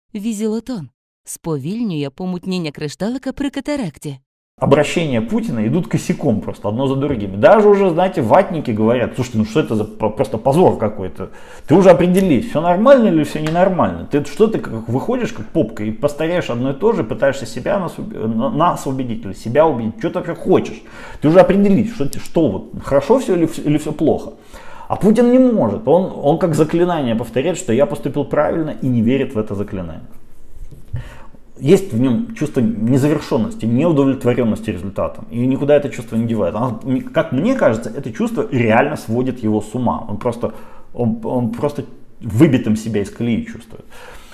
Візілотон – сповільнює помутнення кришталика при катаракті. Обращения Путина идут косяком просто, одно за другими. Даже уже, знаете, ватники говорят, слушайте, ну что это за просто позор какой-то. Ты уже определись, все нормально или все ненормально. Что ты как выходишь как попка и повторяешь одно и то же, пытаешься нас убедить или себя убедить, что ты вообще хочешь. Ты уже определись, что вот, хорошо все или все плохо. А Путин не может, он как заклинание повторяет, что я поступил правильно и не верит в это заклинание. Есть в нем чувство незавершенности, неудовлетворенности результатом. И никуда это чувство не девает. Как мне кажется, это чувство реально сводит его с ума. Он просто выбитым себя из колеи чувствует.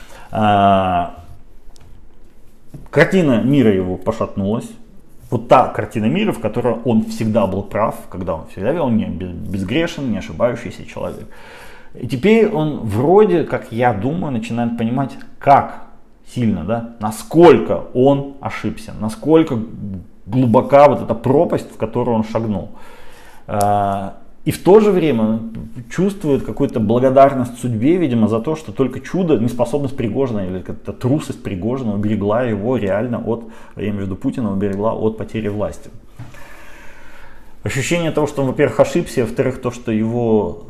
Картина мира его пошатнулась. Вот та картина мира, в которой он всегда был прав, когда он всегда вел не безгрешен, не ошибающийся человек. И теперь он вроде, как я думаю, начинает понимать, как сильно, да, насколько он ошибся, насколько глубока вот эта пропасть, в которую он шагнул. И в то же время он чувствует какую-то благодарность судьбе, видимо, за то, что только чудо, неспособность Пригожина или какая-то трусость Пригожина уберегла его реально от, я имею в виду Путина, уберегла от потери власти. Ощущение того, что он, во-первых, ошибся, а во-вторых, то, что его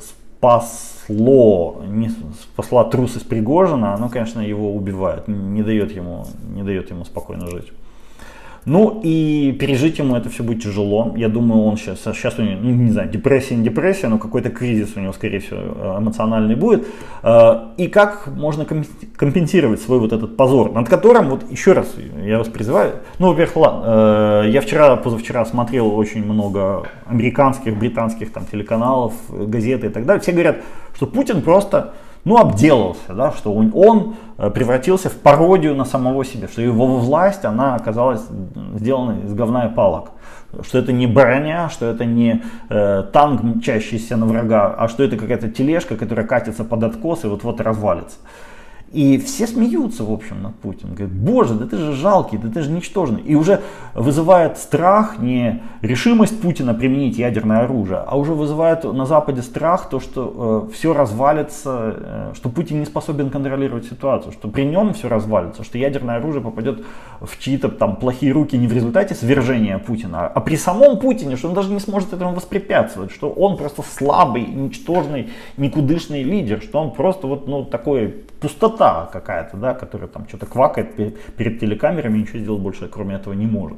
спасла трусость Пригожина, оно, конечно, его убивает, не дает ему спокойно жить. Ну и пережить ему это все будет тяжело. Я думаю, он сейчас у него, ну, не знаю, депрессия, не депрессия, но какой-то кризис у него, скорее всего, эмоциональный будет. И как можно компенсировать свой вот этот позор, над которым, вот еще раз, я вас призываю, ну, во-первых, ладно, я позавчера смотрел очень много американских, британских там телеканалов, газеты и так далее. Все говорят, что Путин просто, ну, обделался, да, что он превратился в пародию на самого себя, что его власть, она оказалась сделана из говна и палок, что это не броня, что это не танк, мчащийся на врага, а что это какая-то тележка, которая катится под откос и вот-вот развалится. И все смеются, в общем, над Путиным. Говорят, боже, да ты же жалкий, да ты же ничтожный. И уже вызывает страх не решимость Путина применить ядерное оружие, а уже вызывает на Западе страх то, что все развалится, что Путин не способен контролировать ситуацию, что при нем все развалится, что ядерное оружие попадет в чьи-то там плохие руки не в результате свержения Путина, а при самом Путине, что он даже не сможет этому воспрепятствовать, что он просто слабый, ничтожный, никудышный лидер, что он просто вот, ну, такой пустота какая-то, да, которая там что-то квакает перед телекамерами, ничего сделать больше кроме этого не может.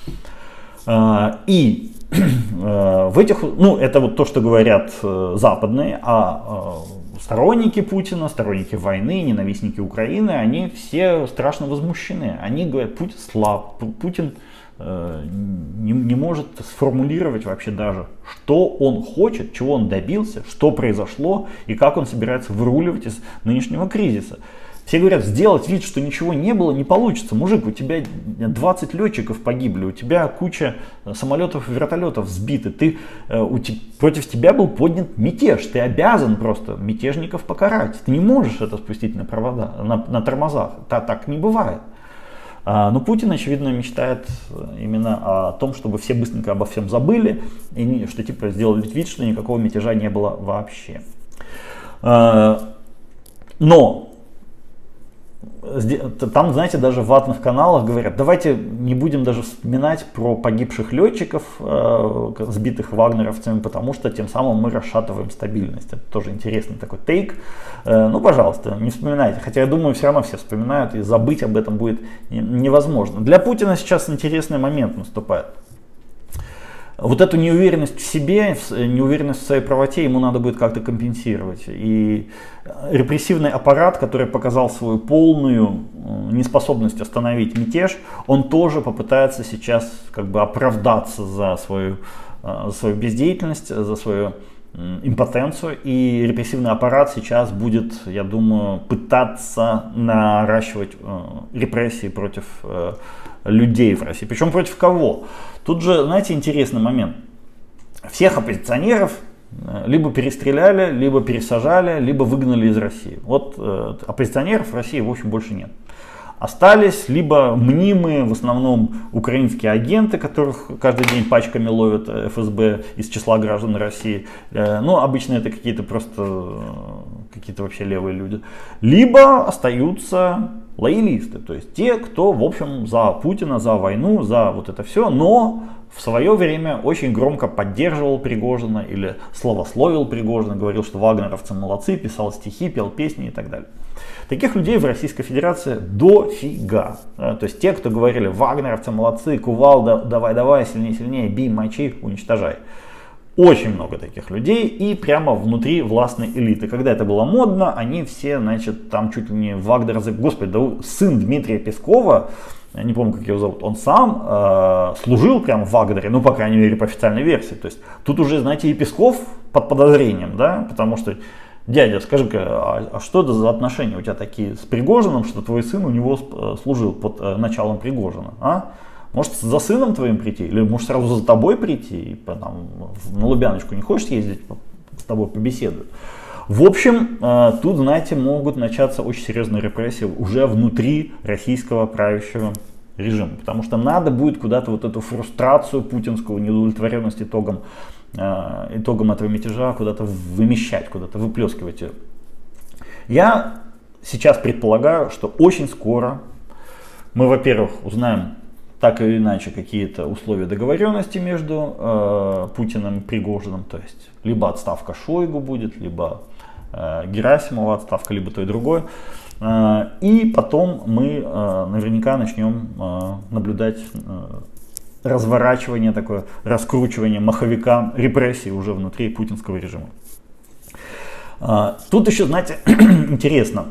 И в этих, ну, это вот то, что говорят западные, а сторонники Путина, сторонники войны, ненавистники Украины, они все страшно возмущены. Они говорят, Путин слаб, Путин не может сформулировать вообще даже, что он хочет, чего он добился, что произошло и как он собирается выруливать из нынешнего кризиса. Все говорят, сделать вид, что ничего не было, не получится. Мужик, у тебя 20 летчиков погибли, у тебя куча самолетов и вертолетов сбиты, против тебя был поднят мятеж, ты обязан просто мятежников покарать. Ты не можешь это спустить на провода, на тормозах, так не бывает. Но Путин, очевидно, мечтает именно о том, чтобы все быстренько обо всем забыли, и что типа сделали вид, что никакого мятежа не было вообще. Но там, знаете, даже в ватных каналах говорят, давайте не будем даже вспоминать про погибших летчиков, сбитых вагнеровцами, потому что тем самым мы расшатываем стабильность. Это тоже интересный такой тейк. Ну, пожалуйста, не вспоминайте. Хотя я думаю, все равно все вспоминают, и забыть об этом будет невозможно. Для Путина сейчас интересный момент наступает. Вот эту неуверенность в себе, неуверенность в своей правоте ему надо будет как-то компенсировать. И репрессивный аппарат, который показал свою полную неспособность остановить мятеж, он тоже попытается сейчас как бы оправдаться за свою бездеятельность, за свою импотенцию. И репрессивный аппарат сейчас будет, я думаю, пытаться наращивать репрессии против людей в России. Причем против кого? Тут же, знаете, интересный момент. Всех оппозиционеров либо перестреляли, либо пересажали, либо выгнали из России. Вот оппозиционеров в России, в общем, больше нет. Остались либо мнимые, в основном украинские агенты, которых каждый день пачками ловят ФСБ из числа граждан России. Ну, обычно это какие-то просто какие-то вообще левые люди, либо остаются лоялисты, то есть те, кто, в общем, за Путина, за войну, за вот это все, но в свое время очень громко поддерживал Пригожина или славословил Пригожина, говорил, что вагнеровцы молодцы, писал стихи, пел песни и так далее. Таких людей в Российской Федерации дофига. То есть те, кто говорили, вагнеровцы молодцы, кувалда, давай, сильнее, сильнее, бей, мочи, уничтожай. Очень много таких людей и прямо внутри властной элиты. Когда это было модно, они все, значит, там чуть ли не Вагнер, господи, да, сын Дмитрия Пескова, я не помню, как его зовут, он сам служил прямо в Вагнере, ну, по крайней мере, по официальной версии. То есть тут уже, знаете, и Песков под подозрением, да, потому что, дядя, скажи-ка, а что это за отношения у тебя такие с Пригожиным, что твой сын у него служил под началом Пригожина, а? Может, за сыном твоим прийти, или может сразу за тобой прийти, и там, на Лубяночку не хочешь ездить, с тобой побеседовать. В общем, тут, знаете, могут начаться очень серьезные репрессии уже внутри российского правящего режима. Потому что надо будет куда-то вот эту фрустрацию путинскую, неудовлетворенность итогом этого мятежа куда-то вымещать, куда-то выплескивать ее. Я сейчас предполагаю, что очень скоро мы, во-первых, узнаем так или иначе какие-то условия договоренности между Путиным и Пригожиным, то есть либо отставка Шойгу будет, либо Герасимова отставка, либо то и другое. И потом мы наверняка начнем наблюдать разворачивание, такое раскручивание маховика репрессий уже внутри путинского режима. Тут еще, знаете, интересно,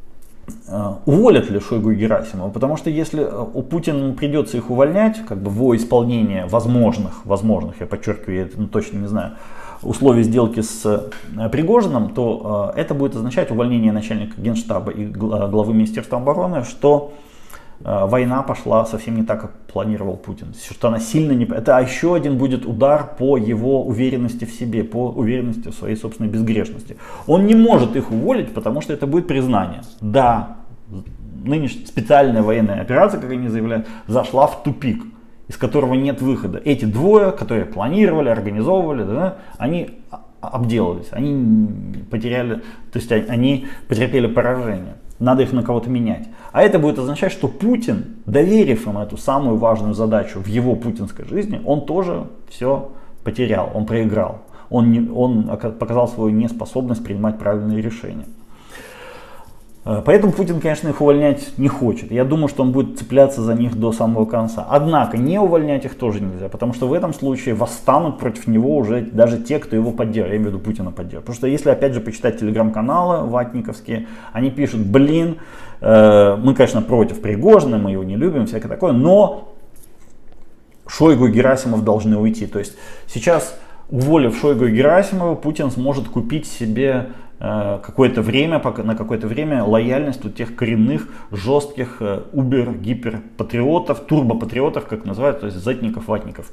уволят ли Шойгу и Герасимова, потому что если у Путина придется их увольнять, как бы во исполнение возможных, я подчеркиваю, я это точно не знаю, условий сделки с Пригожиным, то это будет означать увольнение начальника Генштаба и главы Министерства обороны, что война пошла совсем не так, как планировал Путин. Что она сильно не... Это еще один будет удар по его уверенности в себе, по уверенности в своей собственной безгрешности. Он не может их уволить, потому что это будет признание. Да, нынешняя специальная военная операция, как они заявляют, зашла в тупик, из которого нет выхода. Эти двое, которые планировали, организовывали, да, они обделались, они потеряли, то есть они потерпели поражение. Надо их на кого-то менять. А это будет означать, что Путин, доверив им эту самую важную задачу в его путинской жизни, он тоже все потерял, он проиграл. Он показал свою неспособность принимать правильные решения. Поэтому Путин, конечно, их увольнять не хочет. Я думаю, что он будет цепляться за них до самого конца. Однако не увольнять их тоже нельзя, потому что в этом случае восстанут против него уже даже те, кто его поддерживает. Я имею в виду Путина поддерживает. Потому что если опять же почитать телеграм-каналы ватниковские, они пишут, блин, мы, конечно, против Пригожина, мы его не любим, всякое такое, но Шойгу и Герасимов должны уйти. То есть сейчас, уволив Шойгу и Герасимова, Путин сможет купить себе на какое-то время лояльность у тех коренных, жестких убер-гипер-патриотов, турбопатриотов, как называют, то есть зетников, ватников.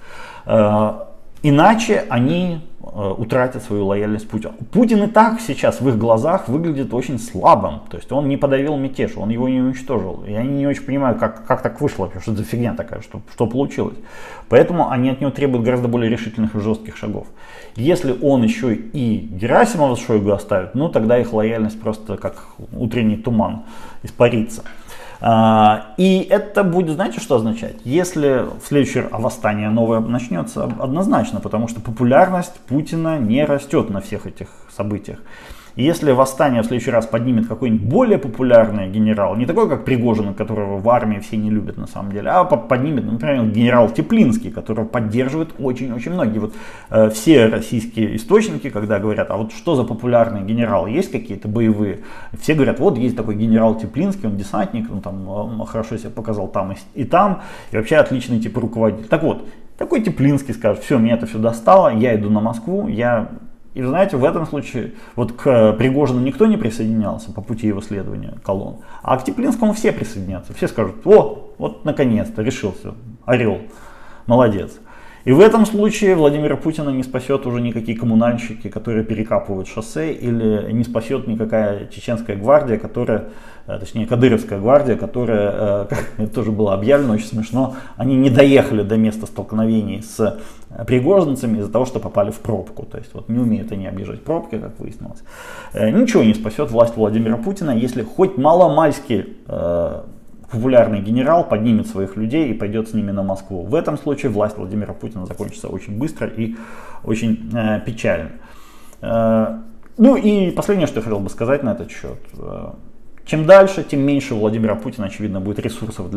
Иначе они утратят свою лояльность Путину. Путин и так сейчас в их глазах выглядит очень слабым. То есть он не подавил мятеж, он его не уничтожил. И они не очень понимают, как так вышло вообще, что это за фигня такая, что получилось. Поэтому они от него требуют гораздо более решительных и жестких шагов. Если он еще и Герасимова с Шойгу оставит, ну тогда их лояльность просто как утренний туман испарится. И это будет, знаете, что означать? Если в следующий раз восстание новое начнется, однозначно, потому что популярность Путина не растет на всех этих событиях. И если восстание в следующий раз поднимет какой-нибудь более популярный генерал, не такой, как Пригожин, которого в армии все не любят на самом деле, а поднимет, например, генерал Теплинский, которого поддерживают очень-очень многие. Вот все российские источники, когда говорят, а вот что за популярный генерал, есть какие-то боевые, все говорят, вот есть такой генерал Теплинский, он десантник, он там хорошо себя показал там и там, и вообще отличный тип руководитель. Так вот, такой Теплинский скажет, все, меня это все достало, я иду на Москву, И вы знаете, в этом случае вот к Пригожину никто не присоединялся по пути его следования колонн, а к Теплинскому все присоединятся. Все скажут, вот наконец-то решился, орел, молодец. И в этом случае Владимира Путина не спасет уже никакие коммунальщики, которые перекапывают шоссе, или не спасет никакая чеченская гвардия, которая, точнее кадыровская гвардия, которая, как это тоже было объявлено, очень смешно, они не доехали до места столкновений с пригожинцами из-за того, что попали в пробку. То есть вот не умеют они объезжать пробки, как выяснилось. Ничего не спасет власть Владимира Путина, если хоть маломальски популярный генерал поднимет своих людей и пойдет с ними на Москву. В этом случае власть Владимира Путина закончится очень быстро и очень печально. Ну и последнее, что я хотел бы сказать на этот счет. Чем дальше, тем меньше у Владимира Путина, очевидно, будет ресурсов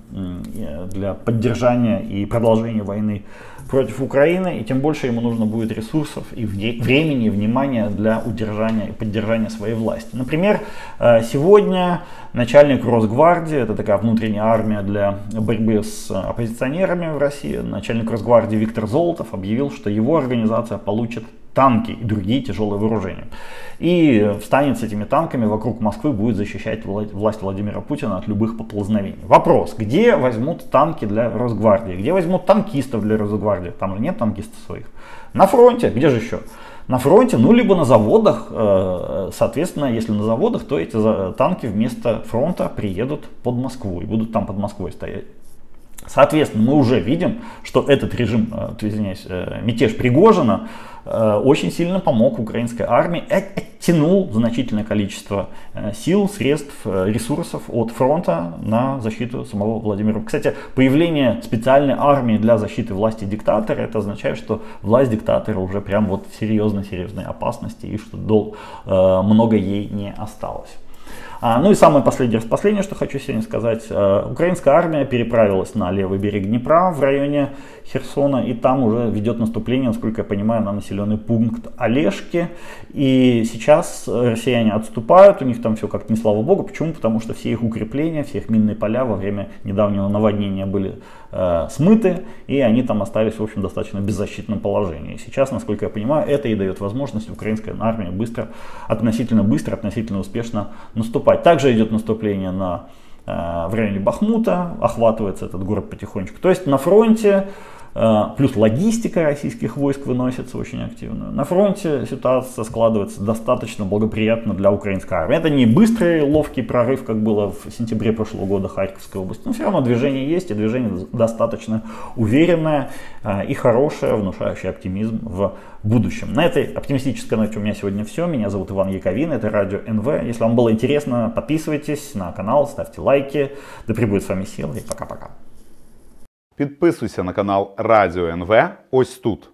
для поддержания и продолжения войны против Украины, и тем больше ему нужно будет ресурсов и времени, и внимания для удержания и поддержания своей власти. Например, сегодня начальник Росгвардии, это такая внутренняя армия для борьбы с оппозиционерами в России, начальник Росгвардии Виктор Золотов объявил, что его организация получит танки и другие тяжелые вооружения. И встанет с этими танками вокруг Москвы, будет защищать власть Владимира Путина от любых поползновений. Вопрос, где возьмут танки для Росгвардии? Где возьмут танкистов для Росгвардии? Там же нет танкистов своих. На фронте, где же еще? На фронте, ну либо на заводах. Соответственно, если на заводах, то эти танки вместо фронта приедут под Москву и будут там под Москвой стоять. Соответственно, мы уже видим, что этот режим, извиняюсь, мятеж Пригожина очень сильно помог украинской армии, оттянул значительное количество сил, средств, ресурсов от фронта на защиту самого Владимира. Кстати, появление специальной армии для защиты власти диктатора, это означает, что власть диктатора уже прям вот в серьезной опасности и что много ей не осталось. Ну и самое последнее, что хочу сегодня сказать. Украинская армия переправилась на левый берег Днепра в районе Херсона, и там уже ведет наступление, насколько я понимаю, на населенный пункт Олешки. И сейчас россияне отступают, у них там все как-то не слава богу. Почему? Потому что все их укрепления, все их минные поля во время недавнего наводнения были смыты, и они там остались, в общем, достаточно беззащитном положении. Сейчас, насколько я понимаю, это и дает возможность украинской армии относительно быстро, относительно успешно наступать. Также идет наступление в районе Бахмута, охватывается этот город потихонечку. То есть на фронте, плюс логистика российских войск выносится очень активно. На фронте ситуация складывается достаточно благоприятно для украинской армии. Это не быстрый ловкий прорыв, как было в сентябре прошлого года в Харьковской области, но все равно движение есть, и движение достаточно уверенное и хорошее, внушающее оптимизм в будущем. На этой оптимистической ноте у меня сегодня все. Меня зовут Иван Яковин, это радио НВ. Если вам было интересно, подписывайтесь на канал, ставьте лайки. Да пребудет с вами сила, и пока-пока. Підписуйся на канал Радіо НВ ось тут.